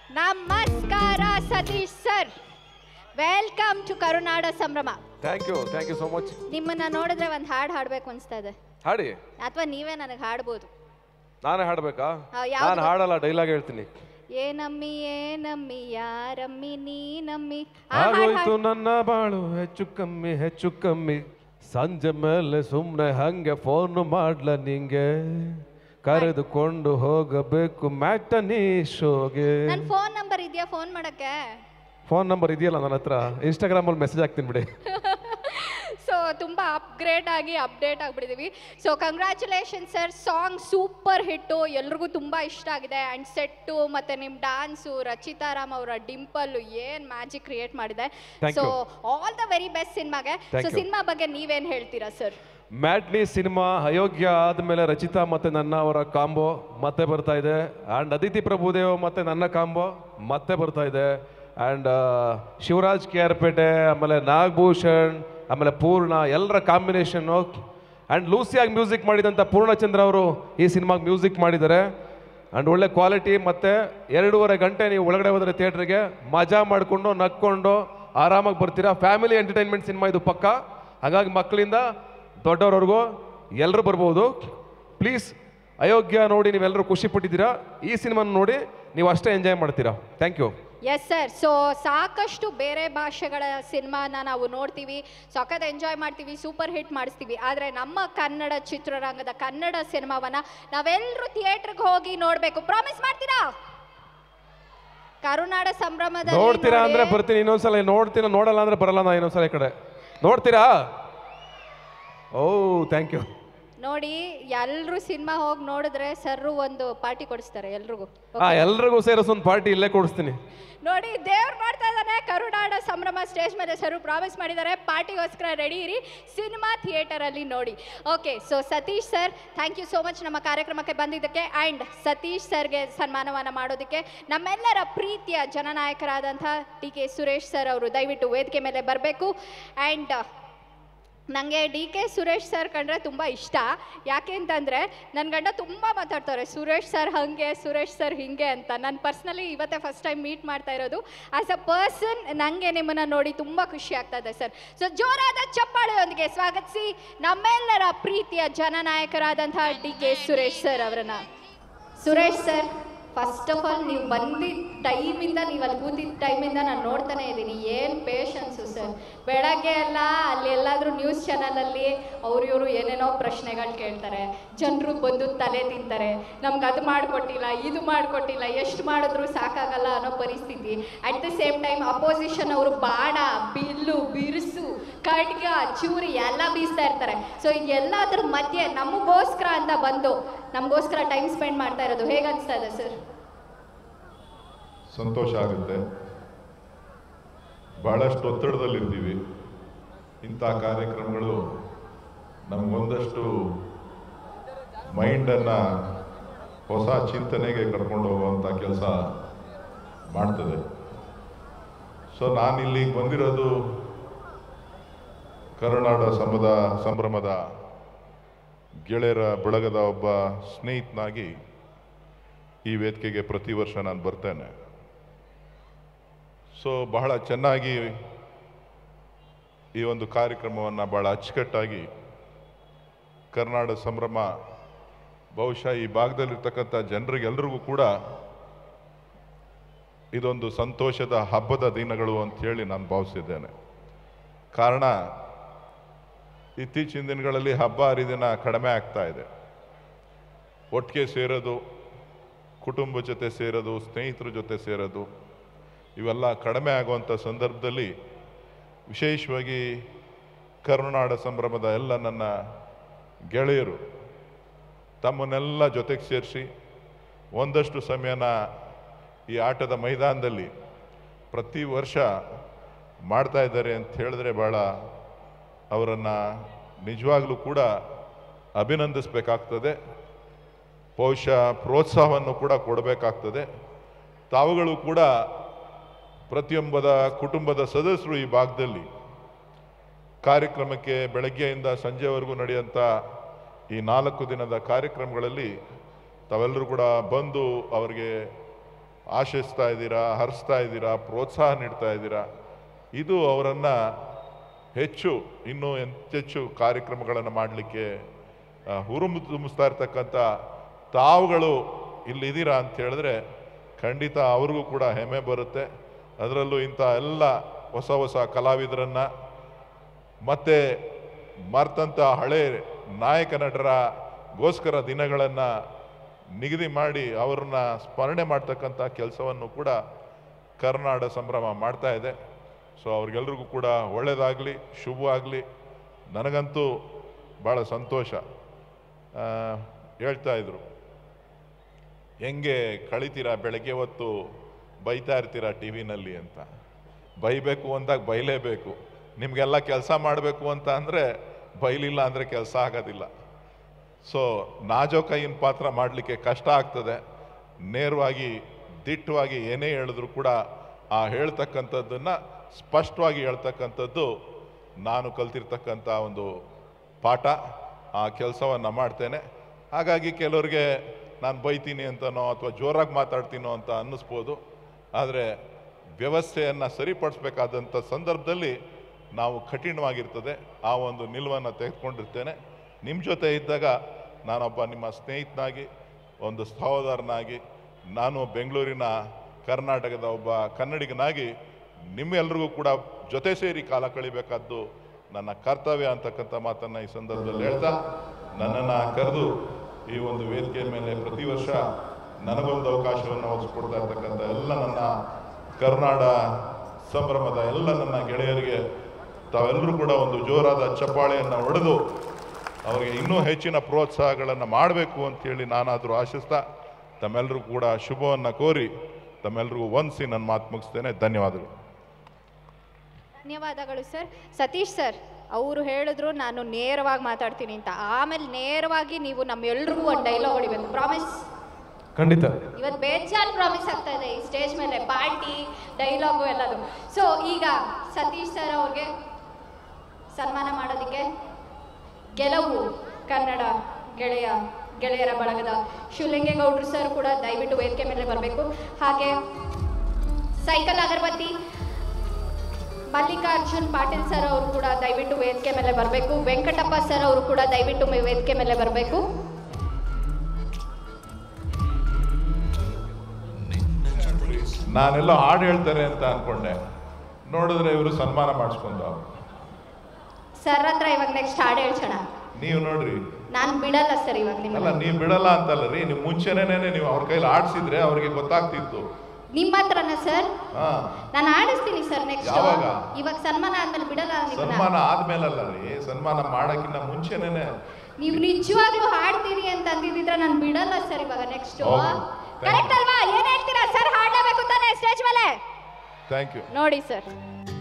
ನಮಸ್ಕಾರ Satish sir, welcome to Karunada Sambhrama. Thank you so much. ನಿಮ್ಮನ್ನ ನೋಡಿದ್ರೆ ಒಂದು ಹಾಡು ಹಾಡಬೇಕು ಅನಿಸ್ತಾ ಇದೆ. ಹಾಡಿ. ಅಥವಾ ನೀವೇ ನನಗೆ ಹಾಡ್ಬೋದು. ನಾನೇ ಹಾಡ್ಬೇಕಾ? ನಾನು ಹಾಡಲ್ಲ, ಡೈಲಾಗ್ ಹೇಳ್ತೀನಿ. ಏನಮ್ಮಿ ಏನಮ್ಮಿ ಯಾರಮ್ಮಿ ನೀನಮ್ಮಿ. ಆಗೋಯ್ತು ನನ್ನ ಬಾಳು ಹೆಚ್ಚು ಕಮ್ಮಿ ಸಂಜೆ ಮೇಲೆ ಸುಮ್ಮನೆ ಹಂಗೆ ಫೋನ್ ಮಾಡ್ಲ ನಿಂಗೆ, ಕರೆದುಕೊಂಡು ಹೋಗಬೇಕು ಮ್ಯಾಟನಿ ಶೋಗೆ. ನನ್ನ ಫೋನ್ ನಂಬರ್ ಇದೆಯಾ ಫೋನ್ ಮಾಡಕ್ಕೆ? ಫೋನ್ ನಂಬರ್ ಇದೆಯಲ್ಲ ನನ್ನ ಹತ್ರ, ಇನ್ಸ್ಟಾಗ್ರಾಮಲ್ಲಿ ಮೆಸೇಜ್ ಹಾಕ್ತೀನಿ ಬಿಡಿ. ಸೊ ತುಂಬ ಅಪ್ಗ್ರೇಡ್ ಆಗಿ ಅಪ್ಡೇಟ್ ಆಗಿಬಿಟ್ಟಿದ್ದೀವಿ. So congratulation sir, song super hit, ಎಲ್ರಿಗೂ ತುಂಬ ಇಷ್ಟ ಆಗಿದೆ. ಆ್ಯಂಡ್ ಸೆಟ್ಟು ಮತ್ತು ನಿಮ್ಮ ಡ್ಯಾನ್ಸು, ರಚಿತಾರಾಮ್ ಅವರ ಡಿಂಪಲ್ಲು ಏನು ಮ್ಯಾಜಿಕ್ ಕ್ರಿಯೇಟ್ ಮಾಡಿದೆ. So all the very best ಸಿನಿಮಾಗೆ. ಸೊ ಸಿನಿಮಾ ಬಗ್ಗೆ ನೀವೇನು ಹೇಳ್ತೀರಾ ಸರ್? ಮ್ಯಾಟ್ನಿ ಸಿನಿಮಾ ಅಯೋಗ್ಯ ಆದಮೇಲೆ ರಚಿತಾ ಮತ್ತು ನನ್ನ ಅವರ ಕಾಂಬೋ ಮತ್ತೆ ಬರ್ತಾ ಇದೆ. ಆ್ಯಂಡ್ ಅದಿತಿ ಪ್ರಭುದೇವ್ ಮತ್ತು ನನ್ನ ಕಾಂಬೋ ಮತ್ತೆ ಬರ್ತಾ ಇದೆ. ಆ್ಯಂಡ್ ಶಿವರಾಜ್ ಕೆ ಆರ್ ಪೇಟೆ, ಆಮೇಲೆ ನಾಗಭೂಷಣ್, ಆಮೇಲೆ ಪೂರ್ಣ, ಎಲ್ಲರ ಕಾಂಬಿನೇಷನ್ನು. ಆ್ಯಂಡ್ ಲೂಸಿಯಾಗಿ ಮ್ಯೂಸಿಕ್ ಮಾಡಿದಂಥ ಪೂರ್ಣಚಂದ್ರ ಅವರು ಈ ಸಿನಿಮಾಗೆ ಮ್ಯೂಸಿಕ್ ಮಾಡಿದ್ದಾರೆ. ಆ್ಯಂಡ್ ಒಳ್ಳೆ ಕ್ವಾಲಿಟಿ. ಮತ್ತು 2.5 ಗಂಟೆ ನೀವು ಒಳಗಡೆ ಹೋದರೆ ಥಿಯೇಟ್ರಿಗೆ ಮಜಾ ಮಾಡಿಕೊಂಡು ನಕ್ಕೊಂಡು ಆರಾಮಾಗಿ ಬರ್ತೀರಾ. ಫ್ಯಾಮಿಲಿ ಎಂಟರ್ಟೈನ್ಮೆಂಟ್ ಸಿನಿಮಾ ಇದು ಪಕ್ಕ. ಹಾಗಾಗಿ ಮಕ್ಕಳಿಂದ ದೊಡ್ಡವ್ರವ್ರಿಗೂ ಎಲ್ಲರೂ ಬರ್ಬೋದು. ಪ್ಲೀಸ್ ಅಯೋಗ್ಯ ನೋಡಿ ನೀವೆಲ್ಲರೂ ಖುಷಿ ಪಟ್ಟಿದ್ದೀರಾ. ಈ ಸಿನಿಮಾನ ನೋಡಿ ನೀವು ಅಷ್ಟೇ ಎಂಜಾಯ್ ಮಾಡ್ತೀರಾ. Thank you. Yes sir. So ಸಾಕಷ್ಟು ಬೇರೆ ಭಾಷೆಗಳ ಸಿನಿಮಾನ ನಾವು ನೋಡ್ತೀವಿ, ಸಖತ್ ಎಂಜಾಯ್ ಮಾಡ್ತೀವಿ, ಸೂಪರ್ ಹಿಟ್ ಮಾಡಿಸ್ತೀವಿ. ಆದರೆ ನಮ್ಮ ಕನ್ನಡ ಚಿತ್ರರಂಗದ ಕನ್ನಡ ಸಿನಿಮಾವನ್ನ ನಾವೆಲ್ಲರೂ ಥಿಯೇಟ್ರಿಗೆ ಹೋಗಿ ನೋಡಬೇಕು. ಪ್ರಾಮಿಸ್ ಮಾಡ್ತೀರಾ? ಕರುನಾಡ ಸಂಭ್ರಮದ ನೋಡ್ತೀರಾ ಅಂದ್ರೆ ಬರ್ತೀನಿ, ಇನ್ನೊಂದ್ಸಲ ನೋಡ್ತೀರಾ, ನೋಡಲ್ಲ ಅಂದ್ರೆ ಬರಲ್ಲ. ನಾ ಇನ್ನೊಂದ್ಸಲ ಈ ಕಡೆ ನೋಡ್ತೀರಾ? Oh thank you. ನೋಡಿ, ಎಲ್ಲರೂ ಸಿನಿಮಾ ಹೋಗಿ ನೋಡಿದ್ರೆ ಸರ್ರು ಒಂದು ಪಾರ್ಟಿ ಕೊಡಿಸ್ತಾರೆ ಎಲ್ರಿಗೂ. ಎಲ್ರಿಗೂ ಸೇರಿಸ್ ಒಂದು ಪಾರ್ಟಿ ಇಲ್ಲೇ ಕೊಡಿಸ್ತೀನಿ. ನೋಡಿ, ದೇವ್ರು ಮಾಡ್ತಾ ಇದ್ದಾನೆ. ಕರುನಾಡ ಸಂಭ್ರಮ ಸ್ಟೇಜ್ ಮೇಲೆ ಸರ್ ಪ್ರಾಮಿಸ್ ಮಾಡಿದ್ದಾರೆ, ಪಾರ್ಟಿಗೋಸ್ಕರ ರೆಡಿ ಇರಿ, ಸಿನಿಮಾ ಥಿಯೇಟರಲ್ಲಿ ನೋಡಿ. Okay, so Satish sir, thank you so much ನಮ್ಮ ಕಾರ್ಯಕ್ರಮಕ್ಕೆ ಬಂದಿದ್ದಕ್ಕೆ. ಆ್ಯಂಡ್ ಸತೀಶ್ ಸರ್ಗೆ ಸನ್ಮಾನವನ್ನು ಮಾಡೋದಕ್ಕೆ ನಮ್ಮೆಲ್ಲರ ಪ್ರೀತಿಯ ಜನನಾಯಕರಾದಂಥ ಡಿ ಕೆ ಸುರೇಶ್ ಸರ್ ಅವರು ದಯವಿಟ್ಟು ವೇದಿಕೆ ಮೇಲೆ ಬರಬೇಕು. ಆ್ಯಂಡ್ ನನಗೆ ಡಿ ಕೆ ಸುರೇಶ್ ಸರ್ ಕಂಡ್ರೆ ತುಂಬ ಇಷ್ಟ. ಯಾಕೆ ಅಂತಂದರೆ ನನ್ನ ಗಂಡ ತುಂಬ ಮಾತಾಡ್ತಾರೆ, ಸುರೇಶ್ ಸರ್ ಹಾಗೆ, ಸುರೇಶ್ ಸರ್ ಹೀಗೆ ಅಂತ. ನಾನು ಪರ್ಸ್ನಲಿ ಇವತ್ತೇ ಫಸ್ಟ್ ಟೈಮ್ ಮೀಟ್ ಮಾಡ್ತಾ ಇರೋದು. ಆ್ಯಸ್ ಅ ಪರ್ಸನ್ ನನಗೆ ನಿಮ್ಮನ್ನು ನೋಡಿ ತುಂಬ ಖುಷಿ ಆಗ್ತಾ ಇದೆ ಸರ್. ಸೊ ಜೋರಾದ ಚಪ್ಪಾಳೆಯೊಂದಿಗೆ ಸ್ವಾಗತಿಸಿ ನಮ್ಮೆಲ್ಲರ ಪ್ರೀತಿಯ ಜನನಾಯಕರಾದಂಥ ಡಿ ಕೆ ಸುರೇಶ್ ಸರ್ ಅವರನ್ನು. Suresh sir, first of all ನೀವು ಬಂದಿದ್ದ ಟೈಮಿಂದ, ನೀವು ಅಲ್ಲಿ ಕೂತಿದ್ದ ಟೈಮಿಂದ ನಾನು ನೋಡ್ತಾನೆ ಇದ್ದೀನಿ. ಏನು ಪೇಷನ್ಸು ಸರ್. ಬೆಳಗ್ಗೆ ಎಲ್ಲ ಅಲ್ಲಿ ಎಲ್ಲಾದರೂ ನ್ಯೂಸ್ ಚಾನಲಲ್ಲಿ ಇವರು ಏನೇನೋ ಪ್ರಶ್ನೆಗಳು ಕೇಳ್ತಾರೆ, ಜನರು ಬಂದು ತಲೆ ತಿಂತಾರೆ, ನಮ್ಗೆ ಅದು ಮಾಡಿಕೊಟ್ಟಿಲ್ಲ, ಇದು ಮಾಡಿಕೊಟ್ಟಿಲ್ಲ, ಎಷ್ಟು ಮಾಡಿದ್ರು ಸಾಕಾಗಲ್ಲ ಅನ್ನೋ ಪರಿಸ್ಥಿತಿ. At the same time opposition ಅವರು ಬಾಣ, ಬಿಲ್ಲು, ಬಿರುಸು, ಖಡ್ಗ, ಚೂರಿ ಎಲ್ಲ ಬೀಸ್ತಾ ಇರ್ತಾರೆ. ಸೊ ಎಲ್ಲದ್ರ ಮಧ್ಯೆ ನಮಗೋಸ್ಕರ ಅಂತ ಬಂದು ನಮಗೋಸ್ಕರ ಟೈಮ್ ಸ್ಪೆಂಡ್ ಮಾಡ್ತಾ ಇರೋದು ಹೇಗೆ ಅನಿಸ್ತಾ ಇದೆ ಸರ್? ಸಂತೋಷ ಆಗುತ್ತೆ. ಬಹಳಷ್ಟು ಒತ್ತಡದಲ್ಲಿರ್ತೀವಿ. ಇಂಥ ಕಾರ್ಯಕ್ರಮಗಳು ನಮಗೊಂದಷ್ಟು ಮೈಂಡನ್ನು ಹೊಸ ಚಿಂತನೆಗೆ ಕರ್ಕೊಂಡು ಹೋಗುವಂಥ ಕೆಲಸ ಮಾಡ್ತದೆ. ಸೊ ನಾನಿಲ್ಲಿ ಬಂದಿರೋದು ಕರುನಾಡ ಸಂಭ್ರಮದ ಗೆಳೆಯರ ಬಳಗದ ಒಬ್ಬ ಸ್ನೇಹಿತನಾಗಿ ಈ ವೇದಿಕೆಗೆ ಪ್ರತಿ ವರ್ಷ ನಾನು ಬರ್ತೇನೆ. ಸೊ ಬಹಳ ಚೆನ್ನಾಗಿ ಈ ಒಂದು ಕಾರ್ಯಕ್ರಮವನ್ನು ಬಹಳ ಅಚ್ಚುಕಟ್ಟಾಗಿ ಕರುನಾಡ ಸಂಭ್ರಮ ಬಹುಶಃ ಈ ಭಾಗದಲ್ಲಿರ್ತಕ್ಕಂಥ ಜನರಿಗೆಲ್ಲರಿಗೂ ಕೂಡ ಇದೊಂದು ಸಂತೋಷದ ಹಬ್ಬದ ದಿನಗಳು ಅಂಥೇಳಿ ನಾನು ಭಾವಿಸಿದ್ದೇನೆ. ಕಾರಣ ಇತ್ತೀಚಿನ ದಿನಗಳಲ್ಲಿ ಹಬ್ಬ ಹರಿದಿನ ಕಡಿಮೆ ಆಗ್ತಾ ಇದೆ. ಒಟ್ಟಿಗೆ ಸೇರೋದು, ಕುಟುಂಬ ಜೊತೆ ಸೇರೋದು, ಸ್ನೇಹಿತರ ಜೊತೆ ಸೇರೋದು ಇವೆಲ್ಲ ಕಡಿಮೆ ಆಗುವಂಥ ಸಂದರ್ಭದಲ್ಲಿ ವಿಶೇಷವಾಗಿ ಕರುನಾಡ ಸಂಭ್ರಮದ ಎಲ್ಲ ನನ್ನ ಗೆಳೆಯರು ತಮ್ಮನ್ನೆಲ್ಲ ಜೊತೆಗೆ ಸೇರಿಸಿ ಒಂದಷ್ಟು ಸಮಯನ ಈ ಆಟದ ಮೈದಾನದಲ್ಲಿ ಪ್ರತಿ ವರ್ಷ ಮಾಡ್ತಾ ಇದ್ದಾರೆ ಅಂತ ಹೇಳಿದ್ರೆ ಭಾಳ ಅವರನ್ನು ನಿಜವಾಗ್ಲೂ ಕೂಡ ಅಭಿನಂದಿಸಬೇಕಾಗ್ತದೆ. ಬಹುಶಃ ಪ್ರೋತ್ಸಾಹವನ್ನು ಕೂಡ ಕೊಡಬೇಕಾಗ್ತದೆ. ತಾವುಗಳು ಕೂಡ ಪ್ರತಿಯೊಬ್ಬದ ಕುಟುಂಬದ ಸದಸ್ಯರು ಈ ಭಾಗದಲ್ಲಿ ಕಾರ್ಯಕ್ರಮಕ್ಕೆ ಬೆಳಗ್ಗೆಯಿಂದ ಸಂಜೆವರೆಗೂ ನಡೆಯುವಂಥ ಈ 4 ದಿನದ ಕಾರ್ಯಕ್ರಮಗಳಲ್ಲಿ ತಾವೆಲ್ಲರೂ ಕೂಡ ಬಂದು ಅವರಿಗೆ ಆಶಿಸ್ತಾ ಇದ್ದೀರಾ, ಹರಿಸ್ತಾ ಇದ್ದೀರಾ, ಪ್ರೋತ್ಸಾಹ ನೀಡ್ತಾ ಇದ್ದೀರಾ. ಇದು ಅವರನ್ನು ಹೆಚ್ಚು ಇನ್ನೂ ಹೆಚ್ಚೆಚ್ಚು ಕಾರ್ಯಕ್ರಮಗಳನ್ನು ಮಾಡಲಿಕ್ಕೆ ಹುರುಮು ತುಂಬಿಸ್ತಾ ಇರ್ತಕ್ಕಂಥ ತಾವುಗಳು ಇಲ್ಲಿದ್ದೀರಾ ಅಂತ ಹೇಳಿದ್ರೆ ಖಂಡಿತ ಅವ್ರಿಗೂ ಕೂಡ ಹೆಮ್ಮೆ ಬರುತ್ತೆ. ಅದರಲ್ಲೂ ಇಂಥ ಎಲ್ಲ ಹೊಸ ಹೊಸ ಕಲಾವಿದರನ್ನು ಮತ್ತೆ ಮರ್ತಂಥ ಹಳೆ ನಾಯಕ ನಟರಗೋಸ್ಕರ ದಿನಗಳನ್ನು ನಿಗದಿ ಮಾಡಿ ಅವ್ರನ್ನ ಸ್ಮರಣೆ ಮಾಡ್ತಕ್ಕಂಥ ಕೆಲಸವನ್ನು ಕೂಡ ಕರ್ನಾಟಕ ಸಂಭ್ರಮ ಮಾಡ್ತಾ ಇದೆ. ಸೊ ಅವ್ರಿಗೆಲ್ರಿಗೂ ಕೂಡ ಒಳ್ಳೆಯದಾಗಲಿ, ಶುಭವಾಗಲಿ. ನನಗಂತೂ ಭಾಳ ಸಂತೋಷ. ಹೇಳ್ತಾ ಇದ್ರು, ಹೆಂಗೆ ಕಳಿತೀರಾ ಬೆಳಗ್ಗೆ ಹೊತ್ತು ಬೈತಾ ಇರ್ತೀರಾ ಟಿ ವಿನಲ್ಲಿ ಅಂತ. ಬೈಬೇಕು ಅಂದಾಗ ಬೈಲೇಬೇಕು. ನಿಮಗೆಲ್ಲ ಕೆಲಸ ಮಾಡಬೇಕು ಅಂತ ಅಂದರೆ ಬೈಲಿಲ್ಲ ಅಂದರೆ ಕೆಲಸ ಆಗೋದಿಲ್ಲ. ಸೊ ನಾಜೂಕಾಯಿನ ಪಾತ್ರ ಮಾಡಲಿಕ್ಕೆ ಕಷ್ಟ ಆಗ್ತದೆ. ನೇರವಾಗಿ ದಿಟ್ಟವಾಗಿ ಏನೇ ಹೇಳಿದ್ರು ಕೂಡ ಆ ಹೇಳ್ತಕ್ಕಂಥದ್ದನ್ನು ಸ್ಪಷ್ಟವಾಗಿ ಹೇಳ್ತಕ್ಕಂಥದ್ದು ನಾನು ಕಲ್ತಿರ್ತಕ್ಕಂಥ ಒಂದು ಪಾಠ. ಆ ಕೆಲಸವನ್ನು ಮಾಡ್ತೇನೆ. ಹಾಗಾಗಿ ಕೆಲವ್ರಿಗೆ ನಾನು ಬೈತೀನಿ ಅಂತನೋ ಅಥವಾ ಜೋರಾಗಿ ಮಾತಾಡ್ತೀನೋ ಅಂತ ಅನ್ನಿಸ್ಬೋದು. ಆದರೆ ವ್ಯವಸ್ಥೆಯನ್ನು ಸರಿಪಡಿಸ್ಬೇಕಾದಂಥ ಸಂದರ್ಭದಲ್ಲಿ ನಾವು ಕಠಿಣವಾಗಿರ್ತದೆ. ಆ ಒಂದು ನಿಲುವನ್ನು ತೆಗೆದುಕೊಂಡಿರ್ತೇನೆ. ನಿಮ್ಮ ಜೊತೆ ಇದ್ದಾಗ ನಾನೊಬ್ಬ ನಿಮ್ಮ ಸ್ನೇಹಿತನಾಗಿ, ಒಂದು ಸಹೋದರನಾಗಿ, ನಾನು ಬೆಂಗಳೂರಿನ ಕರ್ನಾಟಕದ ಒಬ್ಬ ಕನ್ನಡಿಗನಾಗಿ ನಿಮ್ಮೆಲ್ರಿಗೂ ಕೂಡ ಜೊತೆ ಸೇರಿ ಕಾಲ ಕಳಿಬೇಕಾದ್ದು ನನ್ನ ಕರ್ತವ್ಯ ಅಂತಕ್ಕಂಥ ಮಾತನ್ನು ಈ ಸಂದರ್ಭದಲ್ಲಿ ಹೇಳ್ತಾ, ನನ್ನನ್ನು ಕರೆದು ಈ ಒಂದು ವೇದಿಕೆ ಮೇಲೆ ಪ್ರತಿ ವರ್ಷ ನನಗೊಂದು ಅವಕಾಶವನ್ನು ಒದಗಿಸ್ಕೊಡ್ತಾ ಇರ್ತಕ್ಕಂಥ ಎಲ್ಲ ನನ್ನ ಕರ್ನಾಟಕ ಸಂಭ್ರಮದ ಎಲ್ಲ ನನ್ನ ಗೆಳೆಯರಿಗೆ ತಾವೆಲ್ಲರೂ ಕೂಡ ಒಂದು ಜೋರಾದ ಚಪ್ಪಾಳೆಯನ್ನು ಹೊಡೆದು ಅವರಿಗೆ ಇನ್ನೂ ಹೆಚ್ಚಿನ ಪ್ರೋತ್ಸಾಹಗಳನ್ನು ಮಾಡಬೇಕು ಅಂತೇಳಿ ನಾನಾದರೂ ಆಶಿಸ್ತಾ ತಮ್ಮೆಲ್ಲರೂ ಕೂಡ ಶುಭವನ್ನು ಕೋರಿ ತಮ್ಮೆಲ್ಲರಿಗೂ ವಂದಿಸಿ ನನ್ನ ಮಾತು ಮುಗಿಸ್ತೇನೆ. ಧನ್ಯವಾದಗಳು. ಧನ್ಯವಾದಗಳು ಸರ್. ಸತೀಶ್ ಸರ್ ಅವರು ಹೇಳಿದ್ರು ನಾನು ನೇರವಾಗಿ ಮಾತಾಡ್ತೀನಿ ಅಂತ. ಆಮೇಲೆ ನೇರವಾಗಿ ನೀವು ನಮ್ಮೆಲ್ರಿಗೂ ಒಂದು ಡೈಲಾಗ್ ಹೊಡಿಬೇಕು. ಪ್ರಾಮಿಸ್? ಖಂಡಿತ. ಇವತ್ತು ಬೇಜಾನ್ ಪ್ರಾಮಿಸ್ ಆಗ್ತಾ ಇದೆ ಈ ಸ್ಟೇಜ್ ಮೇಲೆ, ಪಾರ್ಟಿ, ಡೈಲಾಗು ಎಲ್ಲದು. ಸೊ ಈಗ ಸತೀಶ್ ಸರ್ ಅವ್ರಿಗೆ ಸನ್ಮಾನ ಮಾಡೋದಕ್ಕೆ ಕೆಲವು ಕನ್ನಡ ಗೆಳೆಯರ ಬಳಗದ ಶಿವಲಿಂಗೇಗೌಡರು ಸರ್ ಕೂಡ ದಯವಿಟ್ಟು ವೇದಿಕೆ ಮೇಲೆ ಬರಬೇಕು. ಹಾಗೆ ಸೈಕಲ್ ಅಗರಬತ್ತಿ ಮಲ್ಲಿಕಾರ್ಜುನ್ ಪಾಟೀಲ್ ಸರ್ ಅವರು ಕೂಡ ದಯವಿಟ್ಟು ವೇದಿಕೆ ಮೇಲೆ ಬರಬೇಕು. ವೆಂಕಟಪ್ಪ ಸರ್ ಅವರು ಕೂಡ ದಯವಿಟ್ಟು ವೇದಿಕೆ ಮೇಲೆ ಬರಬೇಕು. ನಾನೆಲ್ಲ ಹಾಡು ಹೇಳ್ತಾರೆ ಅಂತ ಅನ್ಕೊಂಡೆ, ನೋಡಿದ್ರೆ ಇವರು ಸನ್ಮಾನ ಮಾಡಿಸ್ಕೊಂಡು ಸರ್ ಹತ್ರ ಇವಾಗ ನೆಕ್ಸ್ಟ್ ಹಾಡು ಹೇಳ್ಸೋಣ. ನೀವು ನೋಡ್ರಿ, ನಾನು ಬಿಡಲ್ಲ ಸರ್ ಇವಾಗ. ಅಲ್ಲ ನೀವು ಬಿಡಲ್ಲ ಅಂತಲ್ಲ ರೀ, ನೀವು ಮುಂಚೆನೇ ನೀವು ಅವ್ರ ಕೈಲಿ ಆಡಿಸಿದ್ರೆ ಅವ್ರಿಗೆ ಗೊತ್ತಾಗ್ತಿತ್ತು. ನಿಮ್ಮ ಹತ್ರನ ಸರ್? ನಾನು ಆಡಿಸ್ತೀನಿ ಸರ್ ನೆಕ್ಸ್ಟ್. ಯಾವಾಗ? ಇವಾಗ ಸನ್ಮಾನ ಆದ್ಮೇಲೆ ಬಿಡಲ್ಲ. ಸನ್ಮಾನ ಆದ್ಮೇಲಲ್ಲ ರೀ, ಸನ್ಮಾನ ಮಾಡಕ್ಕಿಂತ ಮುಂಚೆನೇನೆ ನೀವು ನಿಜವಾಗ್ಲೂ ಹಾಡ್ತೀರಿ ಅಂತ ಅಂದಿದ್ರೆ ನಾನು ಬಿಡಲ್ಲ ಸರ್ ಇವಾಗ ನೆಕ್ಸ್ಟ್. ಕರೆಕ್ಟ್ ಅಲ್ವಾ? ಏನ್ ಹೇಳ್ತೀರಾ ಸರ್? ಹಾಡಲೇಬೇಕು ತಾನೆ ಸ್ಟೇಜ್ ಮೇಲೆ? Thank you. ನೋಡಿ ಸರ್.